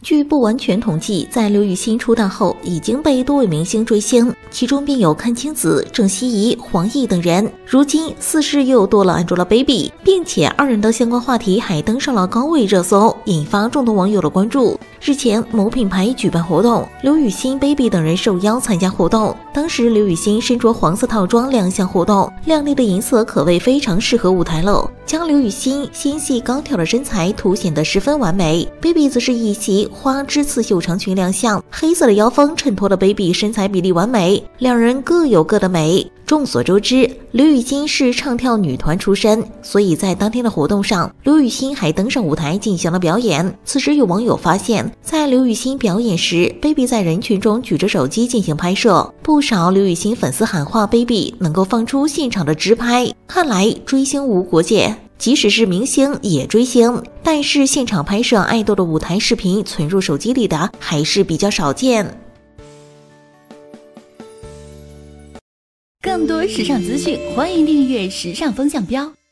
据不完全统计，在刘雨昕出道后，已经被多位明星追星，其中便有阚清子、郑希怡、黄奕等人。如今四世又多了 Angelababy， 并且二人的相关话题还登上了高位热搜，引发众多网友的关注。日前，某品牌举办活动，刘雨昕、Baby 等人受邀参加活动。当时刘雨昕身着黄色套装亮相活动，亮丽的银色可谓非常适合舞台了，将刘雨昕纤细高挑的身材凸显得十分完美。Baby 则是一袭花枝刺绣长裙亮相，黑色的腰封衬托的 Baby 身材比例完美，两人各有各的美。众所周知，刘雨昕是唱跳女团出身，所以在当天的活动上，刘雨昕还登上舞台进行了表演。此时有网友发现，在刘雨昕表演时 ，Baby 在人群中举着手机进行拍摄，不少刘雨昕粉丝喊话 Baby 能够放出现场的直拍，看来追星无国界。即使是明星也追星，但是现场拍摄爱豆的舞台视频存入手机里的还是比较少见。 更多时尚资讯，欢迎订阅时尚风向标。